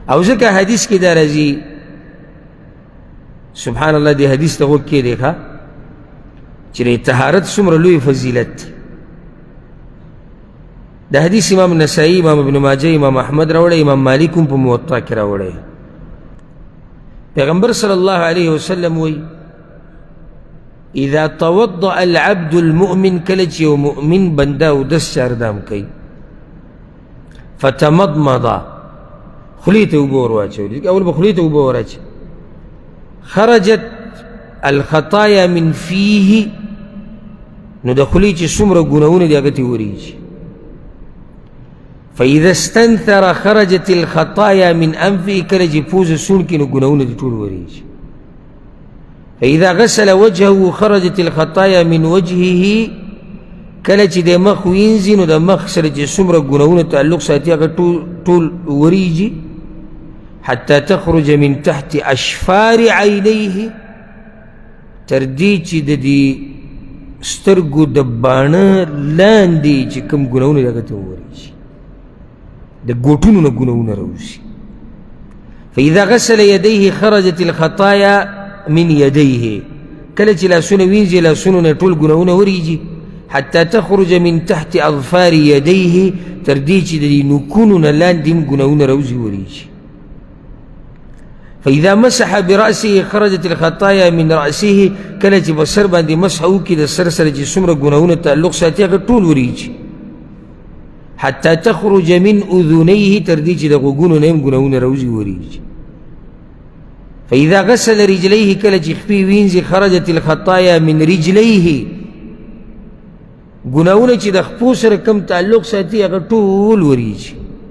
او ځکه حدیث کې دا راځي سبحان الله دې حدیث ته غوږ کېږدئ ښه چې د طهارت څومره لوی فضیلت دی. دا حدیث امام نسائی، امام ابن ماجه، امام احمد راوړی، امام مالک هم په موطا کې راوړی. پیغمبر صلی الله علیه وسلم وی اذا توضأ العبد المؤمن کله چې یو مؤمن بنده اودس چاردام کوي فتمضمض خولې ته اوبه ور واچولې، اول به خولې ته اوبه ور واچوي، خرجت الخطایا من فیه نو د خولې چې څومره ګناهونه دي هغه ترې وریږي. فاذا استنثر خرجت الخطايا من انفه کله چې پوزه سون کړي نو ګناهونه دې ټول وریږي. فاذا غسل وجهه خرجت الخطايا من وجهه کله چې د مخ وینځي نو د مخ سره چې څومره ګناهونه تعلق ساتي هغه ټول وریږي. حتى تخرج من تحت اشفار عينيه تر دې چې د دې سترګو د باڼه لاندې چې کوم ګناهونه دي هغه ته وریږي، د ګوټونو نه ګناهونه راوځي. فاذا غسل يديه خرجت الخطايا من يديه کله چې لاسونه وینځي لاسونو نه ټول ګناهونه وریږي. حتى تخرج من تحت اظفار يديه تر دې چې د دې نوکونو نه لاندې هم ګناهونه راوځي وریږي. فاذا مسح براسه خرجت الخطايا من راسه کله چې بسر باندې مسح وکړي د سر سره چې څومره ګناهونه تعلق ساتي هغه ټول وریږي. حتى تخرج من اذنيه تر دې چې د غوږونو نه هم ګناهونه راوځي وریږي. فاذا غسل رجليه کله چې خپې وینځي خرجت الخطايا من رجليه ګناهونه چې د خپو سره کم تعلق ساتي هغه ټول وریږي.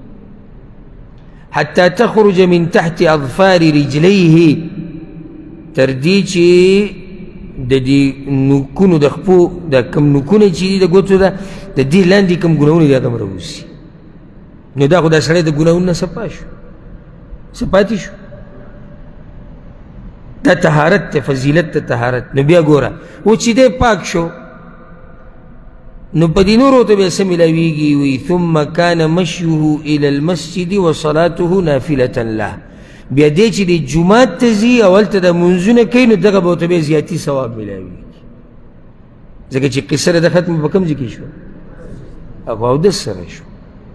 حتى تخرج من تحت اظفار رجليه تر دې چې د دې نوکونو د خپو د کم نوکونه چې دي د ګوتو ده د دې لاندې کم ګناهونه دي هغه هم راوځي. نو دا خو دا سړی د ګناهونو نه صفا شو، څه پاتې شو؟ دا طهارت ته فضیلت ته طهارت. نو بیا ګوره و چې دی پاک شو نو په دې نورو ته به څه ملاویږي؟ وی ثم کان مشیه الی المسجد وصلاته نافلة له بیا دی چې د جومات ته ځي او هلته د منځونه کوي نو دغه به ورته بیا زیاتي ثواب ملاویږي، ځکه چې قصه د ختمه په کوم ځای کې شو؟ هغه اودس سره شو.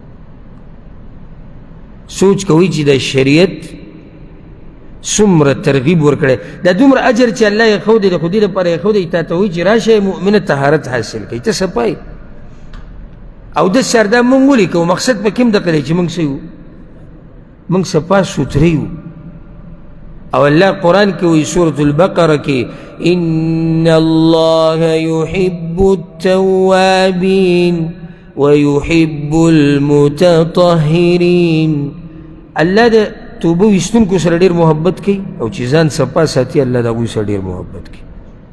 سوچ کوئ چې د شریعت څومره ترغیب ورکړی، دا دومره اجر چې الله یې ښودی د خو دې لپاره یې ښودی تا ته وایي چې راشه مؤمنه طهارت حاصل کړئ، ته صفا یې اودس چاردا مونږ ولیکو. مقصد په کې هم دغه دی چې مونږ څه یو؟ مونږ صفا سوتره یو. او الله قرآن کې وایي سورة البقره کې ان الله يحب التوابین ويحب المتطهرین. الله د توبه ویستونکو سره ډېر محبت کوي او چې ځان صفا ساتي الله د هغوی سره ډېر محبت کوي.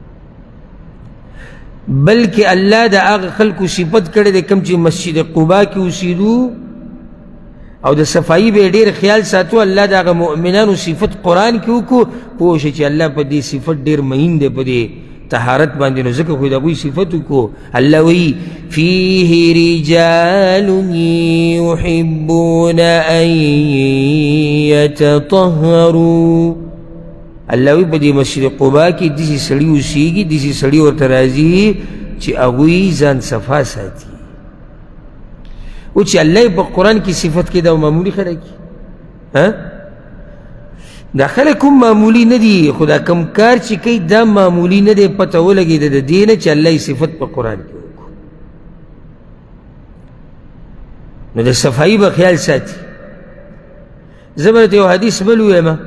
بلکې الله د هغه خلکو صفت کړی دی کوم چې مسجد قبا کې اوسېدو او د صفایي به یې ډېر خیال ساتو. الله د هغه مؤمنانو صفت قرآن کې وکړو، پوه شئ چې الله په دې صفت ډېر مین دی په دې طهارت باندې. نو ځکه خو د هغوی صفت وکړو. الله وایي فیه رجال یحبون ان یتطهروا. الله وایي په دې مسجد قبا کې داسې سړي اوسېږي، داسې سړي ورته راځي چې هغوی ځان صفا ساتي. او چې الله په قرآن کې صفت کې دا معمولي خلک دا خلک هم معمولي نه دي، خو دا کم کار چې کوي دا معمولي نه دی. پته ولګېده د دې نه چې الله یې صفت په قرآن کې وکړو. نو د صفایي به خیال ساتي. زه به درته یو حدیث بل ووایم.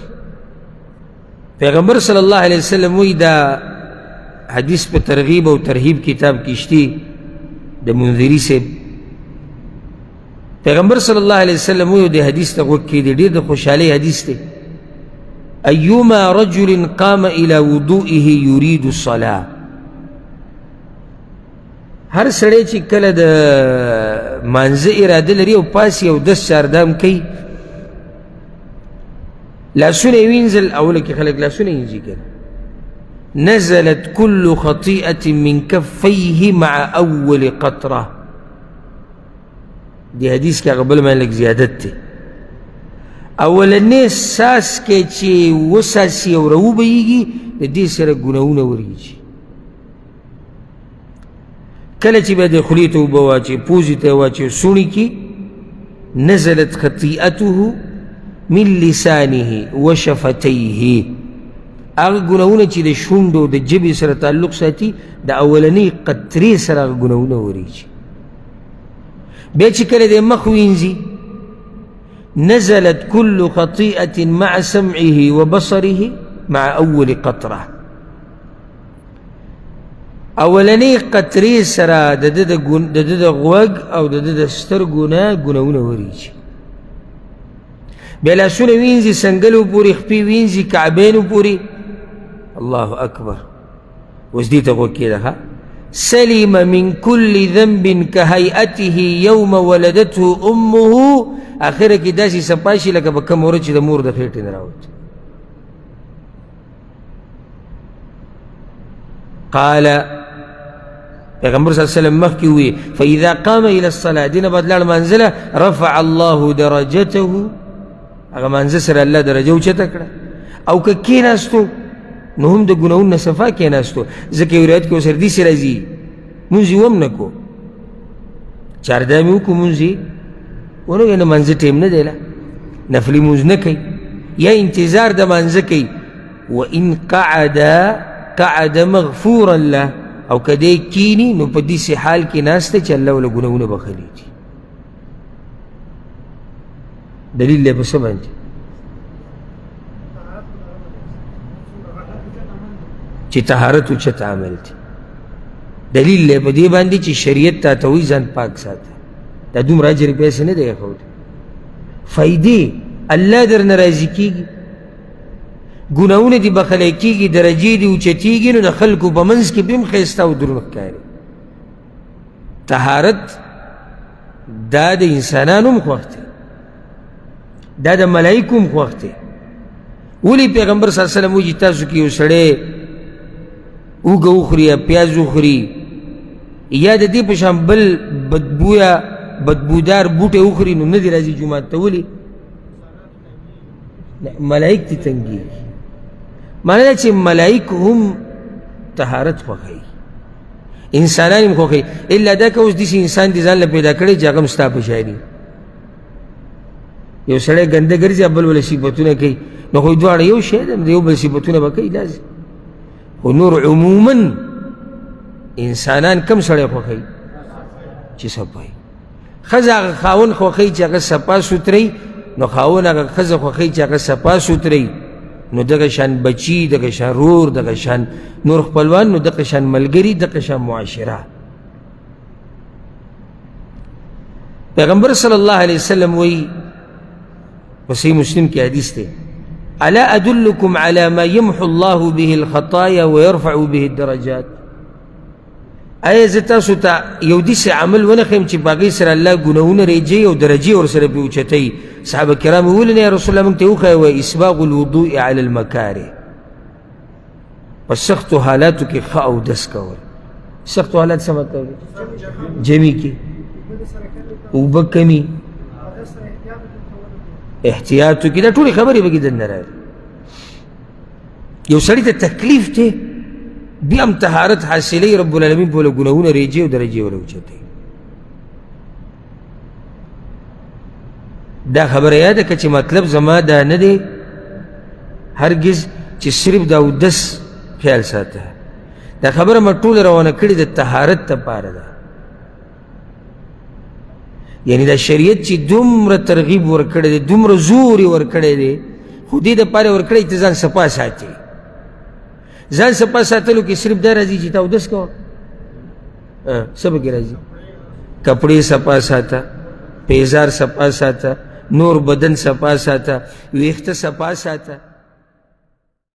پیغمبر صلی الله علیه وسلم وایي دا حدیث په ترغیب او ترهیب کتاب کې شته د منذري صاحب. پیغمبر صلی الله علیه وسلم وایي د حدیث ته غوږ کېږدئ، ډېر د خوشحالۍ حدیث دی. ایما رجل قام الى وضوئه يريد الصلاة. هر سړی چې کله د مانځه اراده لري او پاس یو دس چاردام کوي لاسونه یې وینځل، اوله کې خلک لاسونه وینځي کنه، نزلت كل خطيئة من كفيه مع اول قطرة. دی حدیث کې هغه بل معنی لږ زیادت دی. اولنی ساس کې چې وساسي او راوبهیږي د دې سره ګناهونه ورېږي. کله چې به د خولې ته اوبه واچوي، پوزې ته واچوي، سوڼي کې نزلت خطیئته من لسانه وشفتیه، هغه ګناهونه چې د شونډو د ژبې سره تعلق ساتي د اولنۍ قطرې سره هغه ګناهونه ورېږي. بیا چې کله د مخ وینځي نزلت كل خطيئة مع سمعه وبصره مع أول قطرة، اولنی قطرې سره د د غوږ او د د سترګو نه ګناهونه ورېږي. بیا لاسونه وینځي، سنګلو پورې، خپې وینځي، کعبینو پورې. الله اکبر. اوس دې ته غوږ کېده. سلم من كل ذنب كهيئته يوم ولدته امه، اخره کې داسې صفا شي لکه په کوم ورځ چې د مور د خېټې نه راوت. قال پیغمبر صلی الله علیه وسلم مخکې وی فاذا قام الى الصلاه، دینه بعد لاړ مانځله رفع الله درجته، هغه مانځه سره الله درجه اوچته کړه. او که کېناستو نو هم د ګناهونو نه صفا کېناستو، ځکه یو روایت کې اوس حدیث راځي مونځ یې هم نه کو، چاردامې وکړو مونځ یې ونه کوي، نه مانځه ټیم نه دی، نفلي مونځ نه کوي یا انتظار د مانځه کوي. وان قعد مغفورا له، او که دی کینی نو په داسې حال کې ناست دی چې الله ورله ګناهونه بخښلي دي. دلیل دی په څه باندې؟ چې طهارت اوچت عمل دی. دلیل دی په دې باندې چې شریعت تا ته وایي ځان پاک ساته. دا دومره اجر پیسې نه دی ښودی، فایدې الله درنه راضي کېږي، ګناهونه دې بخښلی کېږي، درجې دې اوچتېږي، نو د خلکو په منځ کې به هم ښایسته او دروند ښکاري. طهارت دا د انسانانو هم خوښ دی، دا د ملایکو هم خوښ دی. ولې پیغمبر صلی الله علیه وسلم وایي چې تاسو کې یو سړی اوږه وخوري یا پیاز وخوري یا د دې په شان بل بدبویه بدبودار بوټی وخوري نو نه دې راځي جومات ته. ولې؟ ملایک دې تنګېږي. معنی دا چې ملایک هم طهارت خوښوي، انسانان هم خوښوي، الا دا که اوس داسې انسان دې ځان له پیدا کړی چې هغه هم ستا په شاعري یو سړی ګنده ګرځي بل بله صفتونه کوي، نو خو دواړه یو شی دی، د یو بل صفتونه به کوي لازم. خو نور عموما انسانان کم سړی خوښوي چې صفا وي. ښځه هغه خاوند خوښوي چې هغه صفا سوتری، نو خاوند هغه ښځه خوښوي چې هغه صفا سوتری، نو دغه شان بچي، دغه شان رور، دغه شان نور خپلوان، نو دغه شان ملګري، دغه شان معاشره. پیغمبر صلی الله علیه وسلم وی په صحیح مسلم کې حدیث دی الا ادلکم علی ما یمحو الله به الخطایا ويرفع به الدرجات، آیا زه تاسو ته یو داسې عمل ونښیم چې په هغې سره الله ګناهونه ریجوي او درجې ورسره پرې اوچتوي؟ صحابه کرام ویل نه یا رسول الله موږ ته وښیه، وایي اسباغ الوضوء علی المکاره، په سختو حالاتو کې ښه اودس کول. سختو حالات څه مطلب دی؟ جمعي کې اوبه کمي، احتیاط وکړي، دا ټولې خبرې پکې دننه راغلي. یو سړي ته تکلیف دی بیا هم طهارت حاصلوي، رب العالمین په له ګناهونه ریجې او درجې ورله اوچتوي. دا خبره یاده که چې مطلب زما دا نه دی هرگز چې صرف د اودس خیال ساته، دا خبره ما ټوله روانه کړې د طهارت دپاره ده. یعنی دا شریعت چې دومره ترغیب ورکړی دی، دومره زور یې ورکړی دی، خو دې دپاره یې ورکړی چې ځان صفا ساتي. ځان صفا ساتلو کې صرف دا راځي چې تا اودس کوه، څه پکې راځي؟ کپړې صفا ساته، پیزار صفا ساته، نور بدن صفا ساته، ویښته صفا ساته.